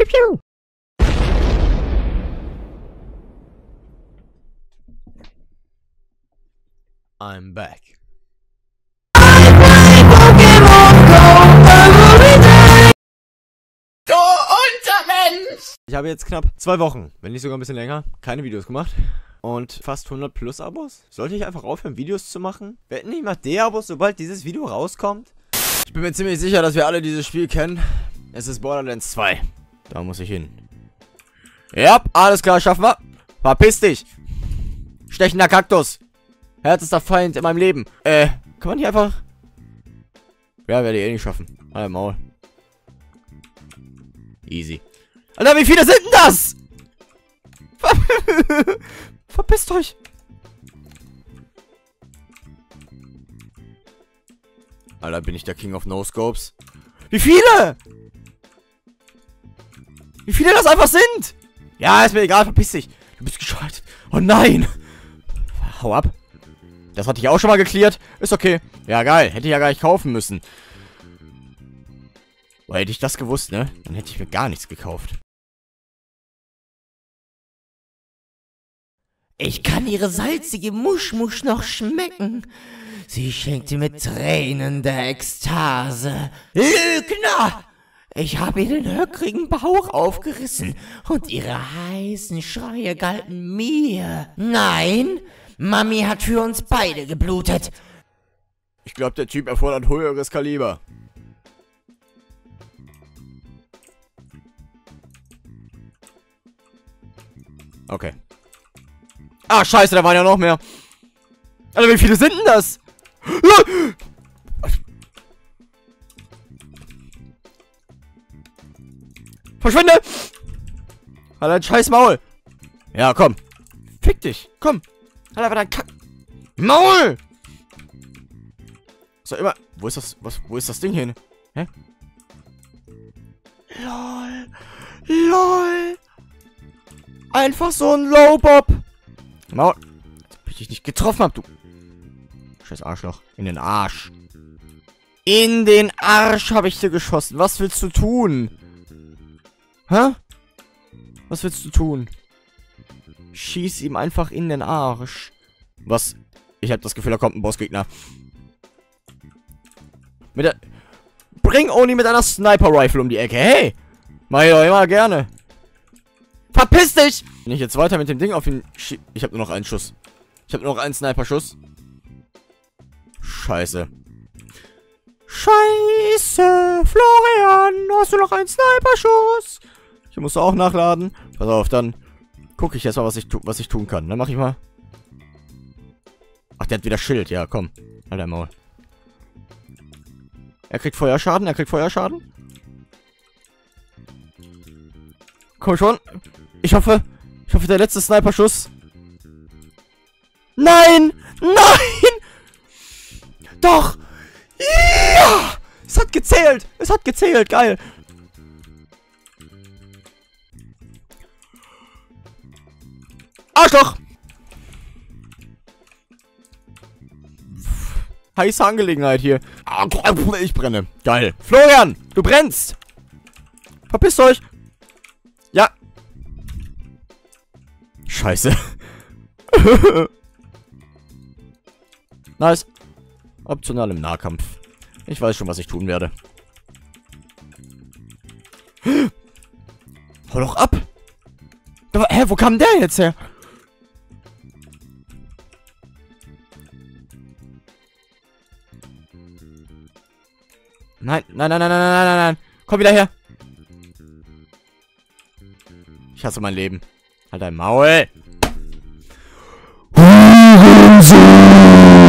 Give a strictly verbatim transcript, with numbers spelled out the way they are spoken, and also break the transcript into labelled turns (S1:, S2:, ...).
S1: Piu, piu.
S2: I'm back.
S1: Du Untermensch!
S2: Ich habe jetzt knapp zwei Wochen, wenn nicht sogar ein bisschen länger, keine Videos gemacht. Und fast hundert plus Abos. Sollte ich einfach aufhören, Videos zu machen? Werden nicht mal D-Abos, sobald dieses Video rauskommt? Ich bin mir ziemlich sicher, dass wir alle dieses Spiel kennen. Es ist Borderlands zwei. Da muss ich hin. Ja, alles klar, schaffen wir. Verpiss dich. Stechender Kaktus. Härtester Feind in meinem Leben. Äh, kann man hier einfach... Ja, werde ich eh nicht schaffen. Halt Maul. Easy. Alter, wie viele sind denn das? Ver Verpisst euch. Alter, bin ich der King of No-Scopes? Wie viele? Wie viele das einfach sind? Ja, ist mir egal, verpiss dich. Du bist geschaltet. Oh nein. Hau ab. Das hatte ich auch schon mal geklärt. Ist okay. Ja, geil. Hätte ich ja gar nicht kaufen müssen. Boah, hätte ich das gewusst, ne? Dann hätte ich mir gar nichts gekauft.
S3: Ich kann ihre salzige Muschmusch noch schmecken. Sie schenkte mir Tränen der Ekstase. Lügner! Ich habe ihr den höckrigen Bauch aufgerissen und ihre heißen Schreie galten mir. Nein, Mami hat für uns beide geblutet.
S2: Ich glaube, der Typ erfordert höheres Kaliber. Okay. Ah, scheiße, da waren ja noch mehr. Alter, wie viele sind denn das? Verschwinde! Alter, scheiß Maul. Ja, komm. Fick dich. Komm. Alter, was dein Kack... Maul! So, immer... Wo ist das... Was... Wo ist das Ding hin? Hä? LOL. LOL. Einfach so ein Low-Bob. Maul. Als ob ich dich nicht getroffen hab, du... Scheiß Arschloch. In den Arsch. In den Arsch habe ich dir geschossen. Was willst du tun? Hä? Was willst du tun? Schieß ihm einfach in den Arsch. Was? Ich habe das Gefühl, da kommt ein Bossgegner. Mit der... Bring Oni mit einer Sniper-Rifle um die Ecke. Hey! Mach ich doch immer gerne. Verpiss dich! Wenn ich jetzt weiter mit dem Ding auf ihn schie... Ich habe nur noch einen Schuss. Ich habe nur noch einen Sniper-Schuss. Scheiße. Scheiße! Florian! Hast du noch einen Sniper-Schuss? Ich muss auch nachladen. Pass auf, dann gucke ich jetzt mal, was ich, tu was ich tun kann. Dann mache ich mal... Ach, der hat wieder Schild. Ja, komm. Alter Maul. Er kriegt Feuerschaden. Er kriegt Feuerschaden. Komm schon. Ich hoffe... Ich hoffe, der letzte Sniper-Schuss... Nein! Nein! Doch! Ja! Es hat gezählt! Es hat gezählt! Geil! Arschloch! Heiße Angelegenheit hier. Ich brenne. Geil. Florian, du brennst. Verpisst euch. Ja. Scheiße. Nice. Optional im Nahkampf. Ich weiß schon, was ich tun werde. Hau doch ab. Hä, wo kam der jetzt her? Nein, nein, nein, nein, nein, nein, nein, nein. Komm wieder her. Ich hasse mein Leben. Halt dein Maul.